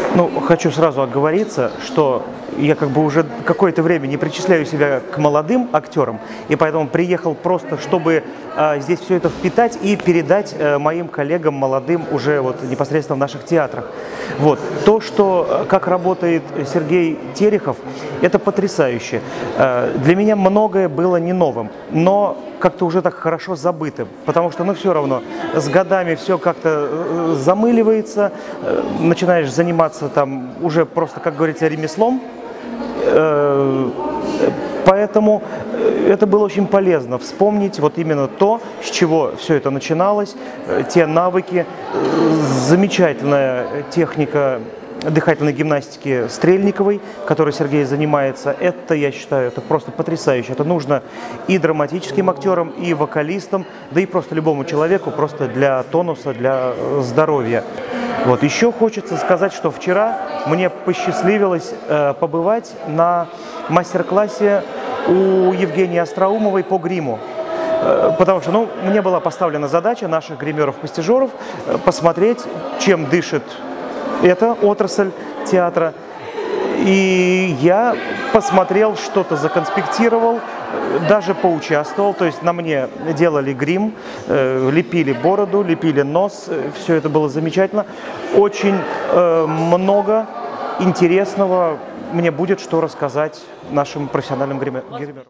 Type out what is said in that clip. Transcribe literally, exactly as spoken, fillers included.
Ну, хочу сразу оговориться, что я как бы уже какое-то время не причисляю себя к молодым актерам, и поэтому приехал просто, чтобы э, здесь все это впитать и передать э, моим коллегам молодым уже вот непосредственно в наших театрах. Вот. То, что, как работает Сергей Терехов, это потрясающе. Э, для меня многое было не новым, но как-то уже так хорошо забытым, потому что, ну, все равно с годами все как-то замыливается, начинаешь заниматься там уже просто, как говорится, ремеслом, поэтому это было очень полезно вспомнить вот именно то, с чего все это начиналось, те навыки, замечательная техника дыхательной гимнастики Стрельниковой, которой Сергей занимается. Это, я считаю, это просто потрясающе. Это нужно и драматическим актерам, и вокалистам, да и просто любому человеку, просто для тонуса, для здоровья. Вот. Еще хочется сказать, что вчера мне посчастливилось э, побывать на мастер-классе у Евгении Остроумовой по гриму. Э, потому что, ну, мне была поставлена задача наших гримеров-пастижеров э, посмотреть, чем дышит эта отрасль театра. И я посмотрел, что-то законспектировал, даже поучаствовал. То есть на мне делали грим, э, лепили бороду, лепили нос. Все это было замечательно. Очень э, много интересного мне будет что рассказать нашим профессиональным гримерам.